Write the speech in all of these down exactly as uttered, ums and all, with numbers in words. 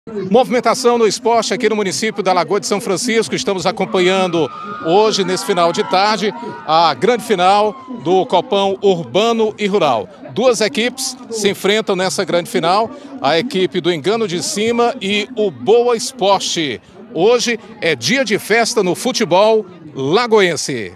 Movimentação no esporte aqui no município da Lagoa de São Francisco. Estamos acompanhando hoje, nesse final de tarde, a grande final do Copão Urbano e Rural. Duas equipes se enfrentam nessa grande final, a equipe do Engano de Cima e o Boa Esporte. Hoje é dia de festa no futebol lagoense.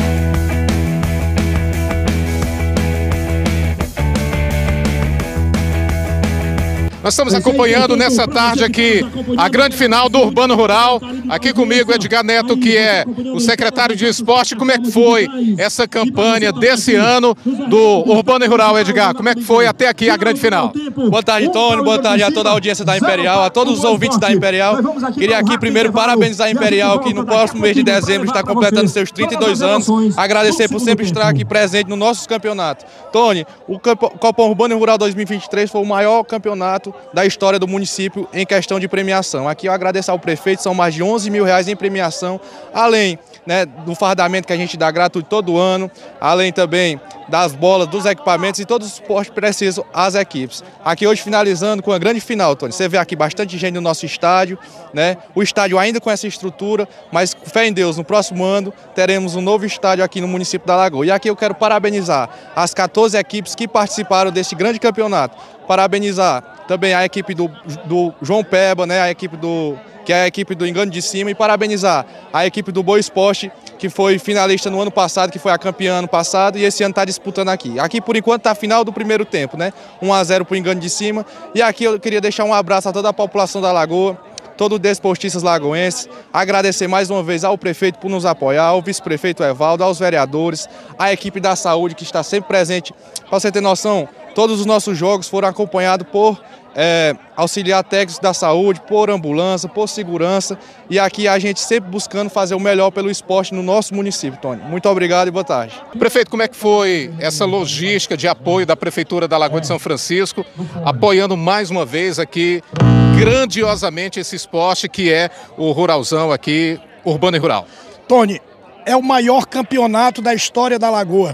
Nós estamos acompanhando nessa tarde aqui a grande final do Urbano Rural. Aqui comigo Edgar Neto, que é o secretário de esporte. Como é que foi essa campanha desse ano do Urbano e Rural, Edgar? Como é que foi até aqui a grande final? Boa tarde, Tony. Boa tarde a toda a audiência da Imperial, a todos os ouvintes da Imperial. Queria aqui primeiro parabenizar a Imperial, que no próximo mês de dezembro está completando seus trinta e dois anos. Agradecer por sempre estar aqui presente no nosso campeonato. Tony, o Copão Urbano e Rural dois mil e vinte e três foi o maior campeonato da história do município em questão de premiação. Aqui eu agradeço ao prefeito, são mais de onze mil reais em premiação, além, né, do fardamento que a gente dá gratuito todo ano, além também das bolas, dos equipamentos e todos os suportes precisos às equipes. Aqui hoje finalizando com a grande final, Tony. Você vê aqui bastante gente no nosso estádio, né? O estádio ainda com essa estrutura, mas com fé em Deus, no próximo ano teremos um novo estádio aqui no município da Lagoa. E aqui eu quero parabenizar as quatorze equipes que participaram desse grande campeonato. Parabenizar também a equipe do, do João Peba, né? A equipe do que é a equipe do Engano de Cima, e parabenizar a equipe do Boa Esporte, que foi finalista no ano passado, que foi a campeã ano passado, e esse ano está disputando aqui. Aqui, por enquanto, está a final do primeiro tempo, né? um a zero para o Engano de Cima. E aqui eu queria deixar um abraço a toda a população da Lagoa, todos os desportistas lagoenses, agradecer mais uma vez ao prefeito por nos apoiar, ao vice-prefeito Evaldo, aos vereadores, à equipe da saúde que está sempre presente. Para você ter noção, todos os nossos jogos foram acompanhados por é, auxiliar técnicos da saúde, por ambulância, por segurança, e aqui a gente sempre buscando fazer o melhor pelo esporte no nosso município, Tony. Muito obrigado e boa tarde. Prefeito, como é que foi essa logística de apoio da Prefeitura da Lagoa de São Francisco, apoiando mais uma vez aqui grandiosamente esse esporte que é o ruralzão aqui, Urbano e Rural? Tony, é o maior campeonato da história da Lagoa.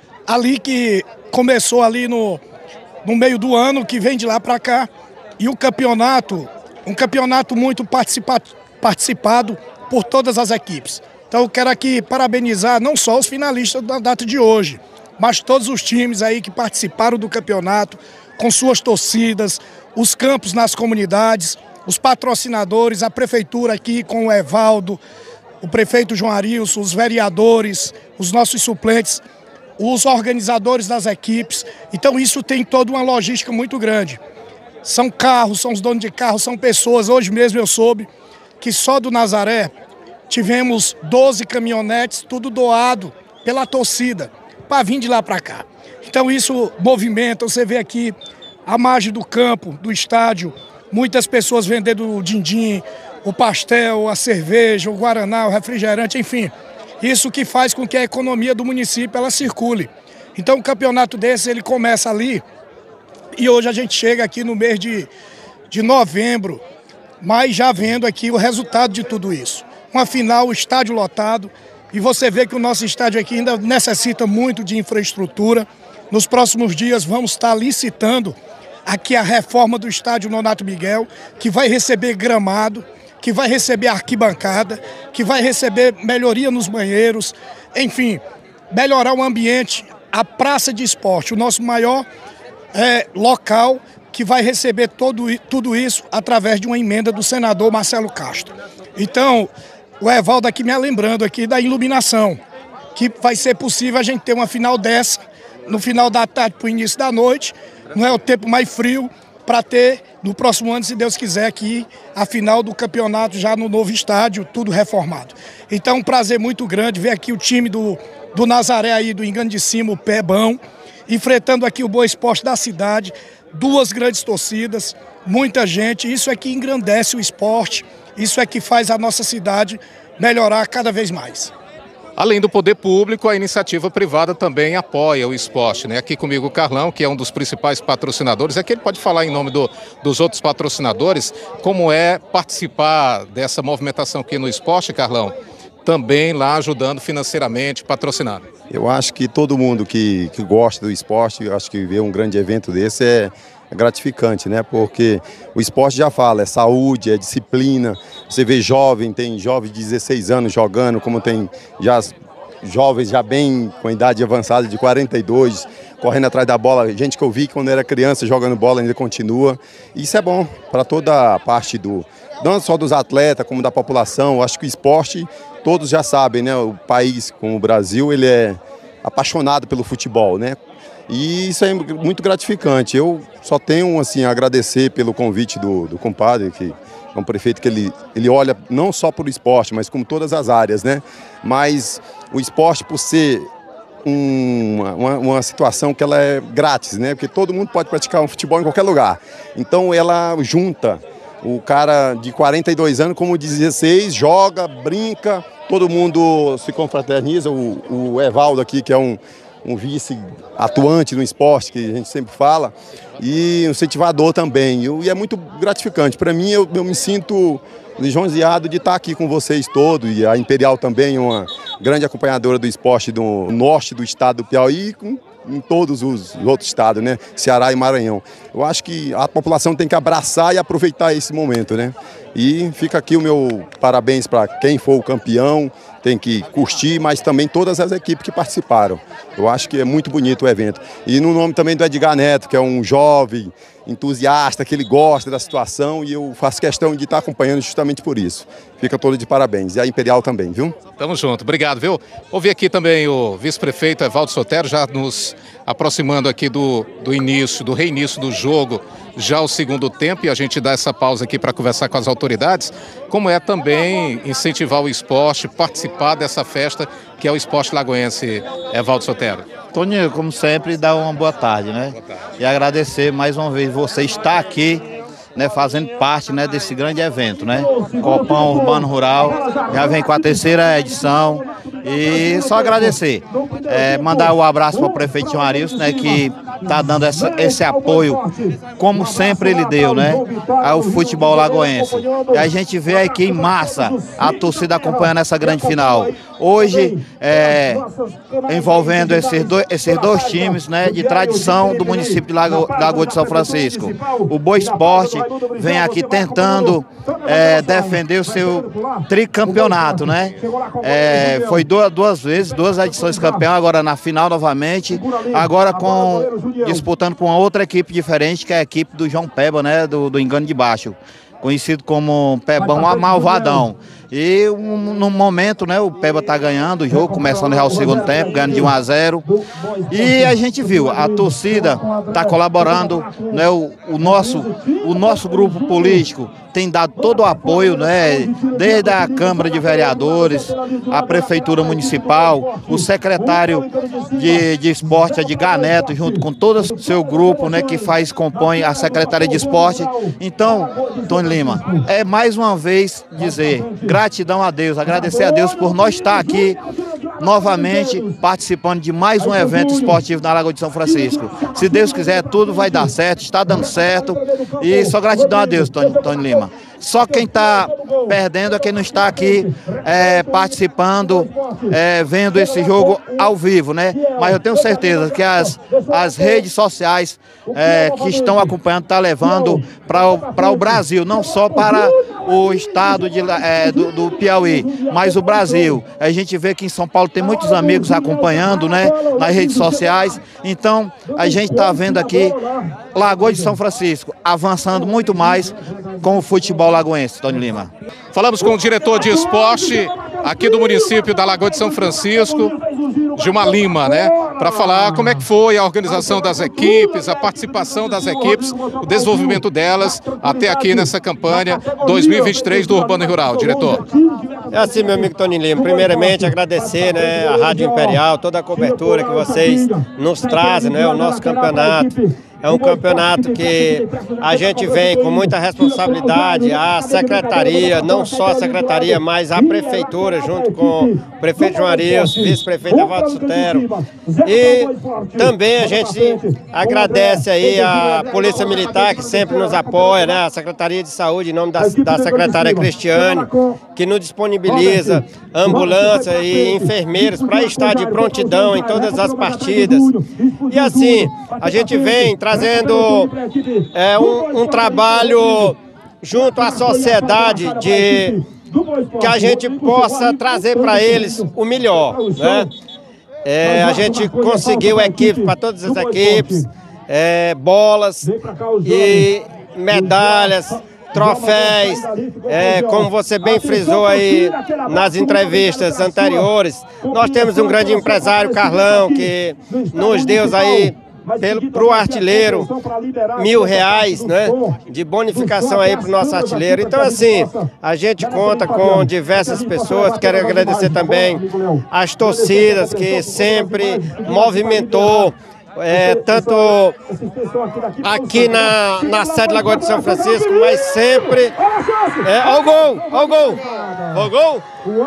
Ali que começou ali no, no meio do ano, que vem de lá para cá. E o campeonato, um campeonato muito participa, participado por todas as equipes. Então eu quero aqui parabenizar não só os finalistas da data de hoje, mas todos os times aí que participaram do campeonato, com suas torcidas, os campos nas comunidades, os patrocinadores, a prefeitura aqui com o Evaldo, o prefeito João Arilson, os vereadores, os nossos suplentes, os organizadores das equipes. Então isso tem toda uma logística muito grande. São carros, são os donos de carros, são pessoas. Hoje mesmo eu soube que só do Nazaré tivemos doze caminhonetes, tudo doado pela torcida, para vir de lá para cá. Então isso movimenta, você vê aqui a margem do campo, do estádio, muitas pessoas vendendo o din-din, o pastel, a cerveja, o guaraná, o refrigerante, enfim. Isso que faz com que a economia do município ela circule. Então um campeonato desse ele começa ali e hoje a gente chega aqui no mês de, de novembro, mas já vendo aqui o resultado de tudo isso. Uma final, o estádio lotado, e você vê que o nosso estádio aqui ainda necessita muito de infraestrutura. Nos próximos dias vamos estar licitando aqui a reforma do estádio Nonato Miguel, que vai receber gramado, que vai receber arquibancada, que vai receber melhoria nos banheiros, enfim, melhorar o ambiente, a praça de esporte, o nosso maior é, local que vai receber todo, tudo isso através de uma emenda do senador Marcelo Castro. Então, o Evaldo aqui me lembrando aqui da iluminação, que vai ser possível a gente ter uma final dessa, no final da tarde para o início da noite, não é o tempo mais frio, para ter no próximo ano, se Deus quiser, aqui a final do campeonato já no novo estádio, tudo reformado. Então um prazer muito grande ver aqui o time do, do Nazaré aí, do Engano de Cima, o Pebão, enfrentando aqui o Boa Esporte da cidade, duas grandes torcidas, muita gente, isso é que engrandece o esporte, isso é que faz a nossa cidade melhorar cada vez mais. Além do poder público, a iniciativa privada também apoia o esporte, né? Aqui comigo o Carlão, que é um dos principais patrocinadores. Aqui ele pode falar em nome do, dos outros patrocinadores, como é participar dessa movimentação aqui no esporte, Carlão, também lá ajudando financeiramente, patrocinando. Eu acho que todo mundo que, que gosta do esporte, eu acho que ver um grande evento desse é, é gratificante, né? Porque o esporte já fala, é saúde, é disciplina. Você vê jovem, tem jovens de dezesseis anos jogando, como tem já jovens já bem com idade avançada de quarenta e dois, correndo atrás da bola. Gente que eu vi quando era criança jogando bola ainda continua. Isso é bom para toda a parte do, não só dos atletas, como da população. Eu acho que o esporte, todos já sabem, né? O país como o Brasil, ele é apaixonado pelo futebol, né? E isso é muito gratificante. Eu só tenho assim, a agradecer pelo convite do, do compadre, que é um prefeito que ele, ele olha não só para o esporte, mas como todas as áreas, né? Mas o esporte, por ser um, uma, uma situação que ela é grátis, né? Porque todo mundo pode praticar um futebol em qualquer lugar. Então ela junta o cara de quarenta e dois anos como de dezesseis, joga, brinca, todo mundo se confraterniza. O, o Evaldo aqui, que é um um vice atuante no esporte, que a gente sempre fala, e um incentivador também. E é muito gratificante. Para mim, eu, eu me sinto lisonjeado de estar aqui com vocês todos, e a Imperial também, uma grande acompanhadora do esporte do norte do estado do Piauí, com, em todos os outros estados, né? Ceará e Maranhão. Eu acho que a população tem que abraçar e aproveitar esse momento, né? E fica aqui o meu parabéns para quem for o campeão, tem que curtir, mas também todas as equipes que participaram. Eu acho que é muito bonito o evento. E no nome também do Edgar Neto, que é um jovem entusiasta, que ele gosta da situação, e eu faço questão de estar acompanhando justamente por isso. Fica todo de parabéns. E a Imperial também, viu? Tamo junto, obrigado, viu? Ouvi aqui também o vice-prefeito Evaldo Sotero, já nos aproximando aqui do, do início, do reinício do jogo, já o segundo tempo, e a gente dá essa pausa aqui para conversar com as autoridades, como é também incentivar o esporte, participar dessa festa que é o esporte lagoense, Evaldo Sotero. Toninho, como sempre, dá uma boa tarde, né? Boa tarde. E agradecer mais uma vez você estar aqui, né, fazendo parte, né, desse grande evento, né? Copão Urbano Rural, já vem com a terceira edição, e só agradecer. É, mandar um abraço para o prefeito João Arilson, né, que está dando essa, esse apoio, como sempre ele deu, né, ao futebol lagoense. E a gente vê aqui em massa a torcida acompanhando essa grande final. Hoje, é, envolvendo esses dois, esses dois times, né, de tradição do município de Lago, Lagoa de São Francisco. O Boa Esporte vem aqui tentando é, defender o seu tricampeonato, né? É, foi duas, duas vezes, duas edições campeão, agora na final novamente, agora com disputando com outra equipe diferente, que é a equipe do João Peba, né, do, do Engano de Baixo, conhecido como Pebão Malvadão. E um, no momento, né, o Peba tá ganhando o jogo, começando já o segundo tempo, ganhando de um a zero. E a gente viu, a torcida tá colaborando, né, o, o, nosso, o nosso grupo político tem dado todo o apoio, né, desde a Câmara de Vereadores, a Prefeitura Municipal, o secretário de, de Esporte, Edgar Neto, junto com todo o seu grupo, né, que faz, compõe a Secretaria de Esporte. Então, Tony Lima, é mais uma vez dizer gratidão a Deus, agradecer a Deus por nós estar aqui novamente participando de mais um evento esportivo na Lagoa de São Francisco. Se Deus quiser, tudo vai dar certo, está dando certo, e só gratidão a Deus, Tony, Tony Lima. Só quem está perdendo é quem não está aqui é, participando, é, vendo esse jogo ao vivo, né? Mas eu tenho certeza que as, as redes sociais é, que estão acompanhando estão levando para o Brasil, não só para o estado de, é, do, do Piauí, mas o Brasil. A gente vê que em São Paulo tem muitos amigos acompanhando, né, nas redes sociais. Então, a gente está vendo aqui Lagoa de São Francisco avançando muito mais com o futebol lagoense, Tony Lima. Falamos com o diretor de esporte aqui do município da Lagoa de São Francisco, Gilmar Lima, né? Para falar como é que foi a organização das equipes, a participação das equipes, o desenvolvimento delas até aqui nessa campanha dois mil e vinte e três do Urbano e Rural. Diretor. É assim, meu amigo Tony Lima, primeiramente agradecer, né, a Rádio Imperial, toda a cobertura que vocês nos trazem, né, o nosso campeonato. É um campeonato que a gente vem com muita responsabilidade, a secretaria, não só a secretaria, mas a prefeitura, junto com o prefeito João Arilson, vice-prefeito Evaldo Sotero. E também a gente agradece aí a Polícia Militar, que sempre nos apoia, né? A Secretaria de Saúde, em nome da, da secretária Cristiane, que nos disponibiliza ambulância e enfermeiros para estar de prontidão em todas as partidas. E assim, a gente vem trazendo é, um, um trabalho junto à sociedade de que a gente possa trazer para eles o melhor, né? É, a gente conseguiu equipe para todas as equipes, é, bolas e medalhas, troféus, é, como você bem frisou aí nas entrevistas anteriores. Nós temos um grande empresário, Carlão, que nos deu aí para o artilheiro mil reais, né, de bonificação aí para o nosso artilheiro. Então, assim, a gente conta com diversas pessoas. Quero agradecer também as torcidas que sempre movimentou, É, tanto aqui na, na sede Lagoa de São Francisco, mas sempre... É, ó o gol, ó o gol, ó o gol.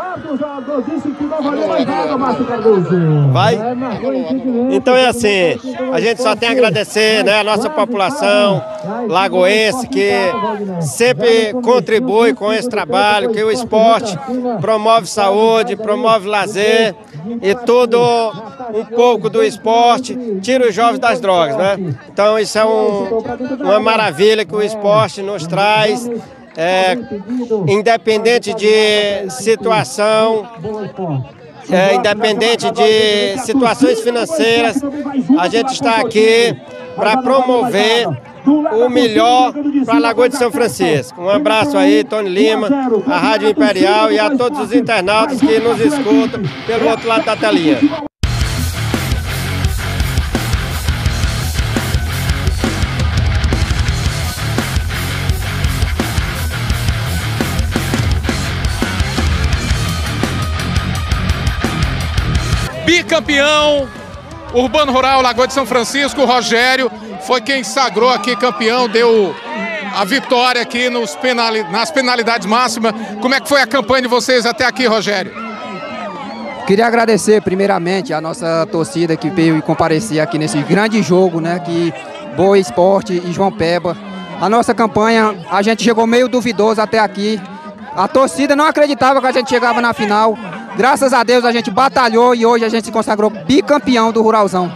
Vai? Então é assim, a gente só tem a agradecer, né, a nossa população lagoense que sempre contribui com esse trabalho, que o esporte promove saúde, promove lazer e tudo um pouco do esporte tira os jovens das drogas, né? Então isso é um, uma maravilha que o esporte nos traz. É, independente de situação, é, independente de situações financeiras, a gente está aqui para promover o melhor para a Lagoa de São Francisco. Um abraço aí, Tony Lima, a Rádio Imperial e a todos os internautas que nos escutam pelo outro lado da telinha. Bicampeão Urbano Rural Lagoa de São Francisco, o Rogério foi quem sagrou aqui campeão, deu a vitória aqui nos penali nas penalidades máximas. Como é que foi a campanha de vocês até aqui, Rogério? Queria agradecer primeiramente a nossa torcida que veio e comparecer aqui nesse grande jogo, né, que Boa Esporte e João Peba. A nossa campanha, a gente chegou meio duvidoso até aqui. A torcida não acreditava que a gente chegava na final. Graças a Deus a gente batalhou e hoje a gente se consagrou bicampeão do Ruralzão.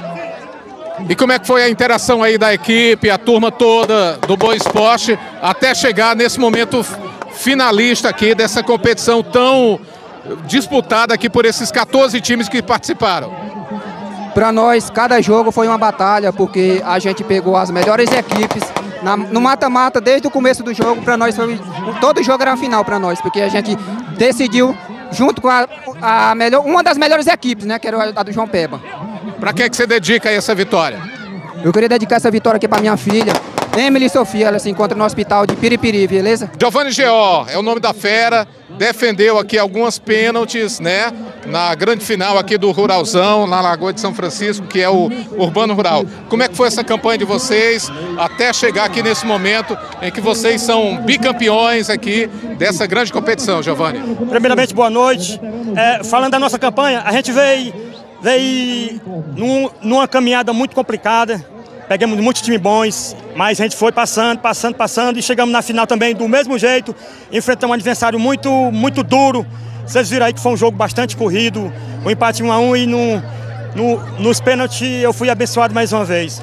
E como é que foi a interação aí da equipe, a turma toda do Boa Esporte, até chegar nesse momento finalista aqui dessa competição tão disputada aqui por esses quatorze times que participaram? Para nós, cada jogo foi uma batalha, porque a gente pegou as melhores equipes. Na, no mata-mata, desde o começo do jogo, para nós, foi, todo jogo era uma final para nós, porque a gente decidiu junto com a, a melhor, uma das melhores equipes, né, que era a do João Peba. Para que que você dedica aí essa vitória? Eu queria dedicar essa vitória aqui para minha filha, Emily Sofia. Ela se encontra no hospital de Piripiri, beleza? Giovanni Geó é o nome da fera, defendeu aqui algumas pênaltis, né, na grande final aqui do Ruralzão, na Lagoa de São Francisco, que é o Urbano Rural. Como é que foi essa campanha de vocês até chegar aqui nesse momento em que vocês são bicampeões aqui dessa grande competição, Giovanni? Primeiramente, boa noite. É, falando da nossa campanha, a gente veio, veio num, numa caminhada muito complicada. Pegamos muitos times bons, mas a gente foi passando, passando, passando e chegamos na final também do mesmo jeito. Enfrentamos um adversário muito, muito duro. Vocês viram aí que foi um jogo bastante corrido, um empate um a um e no, no, nos pênaltis eu fui abençoado mais uma vez.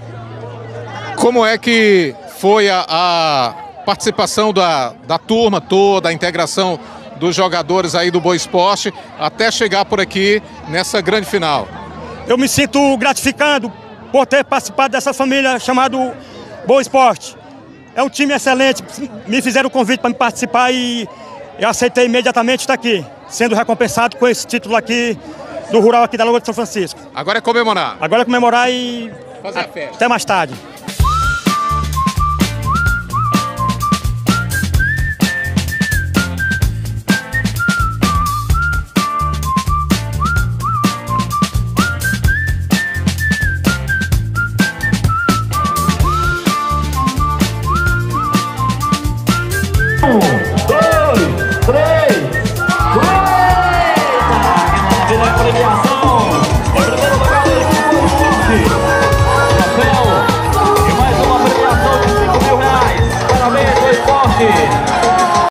Como é que foi a, a participação da, da turma toda, a integração dos jogadores aí do Boa Esporte até chegar por aqui nessa grande final? Eu me sinto gratificado por ter participado dessa família chamada Boa Esporte. É um time excelente, me fizeram o convite para me participar e eu aceitei imediatamente estar aqui, sendo recompensado com esse título aqui do Rural aqui da Lagoa de São Francisco. Agora é comemorar. Agora é comemorar e fazer a festa. Até mais tarde.